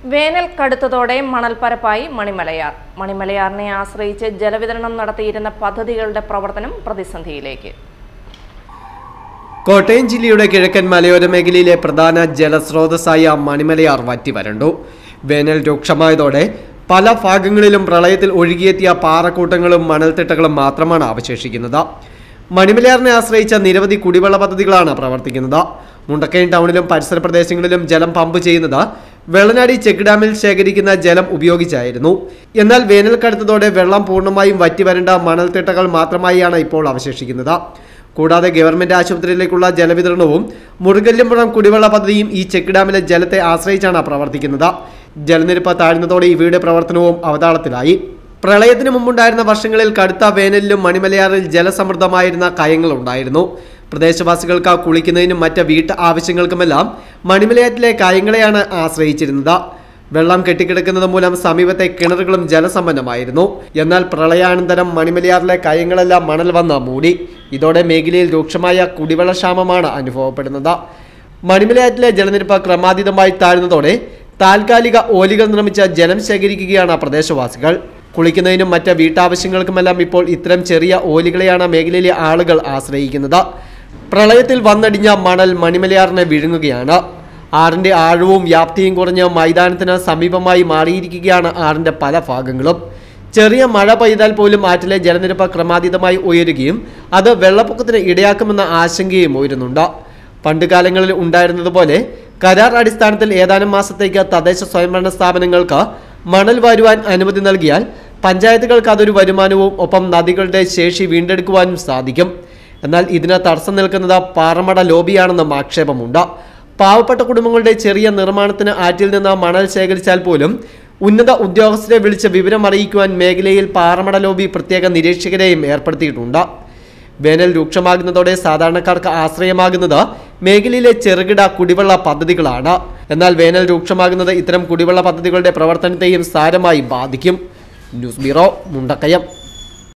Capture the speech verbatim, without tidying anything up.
വേനൽ കടുത്തതോടെ മണൽപ്പരപ്പായി മണിമലയാർ. മണിമലയാറിനെ ആശ്രയിച്ച് ജലവിതരണം നടത്തിയിരുന്ന പദ്ധതികളുടെ പ്രവർത്തനം പ്രതിസന്ധിയിലേക്ക്. കോട്ടയം ജില്ലയുടെ കിഴക്കൻ മലയോര മേഖലയിലെ പ്രധാന ജലസ്രോതസ്സായ മണിമലയാർ വറ്റിവരണ്ടു. വേനൽ രൂക്ഷമായതോടെ പല ഭാഗങ്ങളിലും പ്രളയത്തിൽ ഒഴുകിയെത്തിയ പാറക്കൂട്ടങ്ങളും മണൽത്തിട്ടകളും മാത്രമാണ് അവശേഷിക്കുന്നത്. മണിമലയാറിനെ ആശ്രയിച്ച നിരവധി കുടിവെള്ള പദ്ധതികളാണ് പ്രവർത്തിക്കുന്നത്. മുണ്ടക്കയം ടൗണിലും പരിസര പ്രദേശങ്ങളിലും ജലം പമ്പ് ചെയ്യുന്നത് വെള്ളനാടി ചെക്ക് ഡാമിൽ ശേഖരിക്കുന്ന ജലം ഉപയോഗിച്ചായിരുന്നു. എന്നാൽ വേനൽ കടുത്തതോടെ വെള്ളം പൂർണ്ണമായും വറ്റിവരേണ്ട മണൽത്തിട്ടകൾ മാത്രമായാണ് ഇപ്പോൾ അവശേഷിക്കുന്നത്. കൂടാതെ ഗവൺമെന്റ് ആശുപത്രിയിലേക്കുള്ള ജലവിതരണവും മുറുകല്ലുംപുറം കുടിവെള്ള പദ്ധതിയും ഈ ചെക്ക് ഡാമിലെ ജലത്തെ ആശ്രയിച്ചാണ് പ്രവർത്തിക്കുന്നത്. ജലനിരപ്പ് താഴ്ന്നതോടെ ഇവയുടെ പ്രവർത്തനവും അവതാളത്തിലായി. പ്രളയത്തിന് മുമ്പുണ്ടായിരുന്ന വർഷങ്ങളിൽ കടുത്ത വേനലിലും മണിമലയാറിൽ ജലസമൃദ്ധമായിരുന്ന കയങ്ങളുണ്ടായിരുന്നു. പ്രദേശവാസികൾക്ക് കുളിക്കുന്നതിനും മറ്റ് വീട്ട് ആവശ്യങ്ങൾക്കുമെല്ലാം മണിമലയാറ്റിലെ കയങ്ങളെയാണ് ആശ്രയിച്ചിരുന്നത്. വെള്ളം കെട്ടിക്കിടക്കുന്നത് മൂലം സമീപത്തെ കിണറുകളും ജലസമ്പന്നമായിരുന്നു. എന്നാൽ പ്രളയാനന്തരം മണിമലയാറിലെ കയങ്ങളെല്ലാം മണൽ വന്ന് മൂടി. ഇതോടെ മേഖലയിൽ രൂക്ഷമായ കുടിവെള്ളക്ഷാമമാണ് അനുഭവപ്പെടുന്നത്. മണിമലയാറ്റിലെ ജലനിരപ്പ് ക്രമാതീതമായി താഴ്ന്നതോടെ താൽക്കാലിക ഓലികൾ നിർമ്മിച്ച ജലം ശേഖരിക്കുകയാണ് പ്രദേശവാസികൾ. കുളിക്കുന്നതിനും മറ്റ് വീട്ടാവശ്യങ്ങൾക്കുമെല്ലാം ഇപ്പോൾ ഇത്തരം ചെറിയ ഓലികളെയാണ് മേഖലയിലെ ആളുകൾ ആശ്രയിക്കുന്നത്. പ്രളയത്തിൽ വന്നടിഞ്ഞ മണൽ മണിമലയാറിനെ വിഴുങ്ങുകയാണ്. ആറിന്റെ ആഴവും വ്യാപ്തിയും കുറഞ്ഞ മൈതാനത്തിന് സമീപമായി മാറിയിരിക്കുകയാണ് ആറിന്റെ പല ഭാഗങ്ങളും. ചെറിയ മഴ പെയ്താൽ പോലും ആറ്റിലെ ജലനിരപ്പ് ക്രമാതീതമായി ഉയരുകയും അത് വെള്ളപ്പൊക്കത്തിന് ഇടയാക്കുമെന്ന ആശങ്കയും ഉയരുന്നുണ്ട്. പണ്ടുകാലങ്ങളിൽ ഉണ്ടായിരുന്നതുപോലെ കരാർ അടിസ്ഥാനത്തിൽ ഏതാനും മാസത്തേക്ക് തദ്ദേശ സ്വയംഭരണ സ്ഥാപനങ്ങൾക്ക് മണൽ വാരുവാൻ അനുമതി നൽകിയാൽ പഞ്ചായത്തുകൾക്ക് അതൊരു വരുമാനവും ഒപ്പം നദികളുടെ ശേഷി വീണ്ടെടുക്കുവാനും സാധിക്കും. എന്നാൽ ഇതിന് തടസ്സം നിൽക്കുന്നത് പാറമട ലോബിയാണെന്നും ആക്ഷേപമുണ്ട്. പാവപ്പെട്ട കുടുംബങ്ങളുടെ ചെറിയ നിർമ്മാണത്തിന് ആറ്റിൽ നിന്ന് മണൽ ശേഖരിച്ചാൽ പോലും ഉന്നത ഉദ്യോഗസ്ഥരെ വിളിച്ച് വിവരം അറിയിക്കുവാൻ മേഖലയിൽ പാറമട ലോബി പ്രത്യേക നിരീക്ഷകരെയും ഏർപ്പെടുത്തിയിട്ടുണ്ട്. വേനൽ രൂക്ഷമാകുന്നതോടെ സാധാരണക്കാർക്ക് ആശ്രയമാകുന്നത് മേഖലയിലെ ചെറുകിട കുടിവെള്ള പദ്ധതികളാണ്. എന്നാൽ വേനൽ രൂക്ഷമാകുന്നത് ഇത്തരം കുടിവെള്ള പദ്ധതികളുടെ പ്രവർത്തനത്തെയും സാരമായി ബാധിക്കും. News bureau, Mundakayam.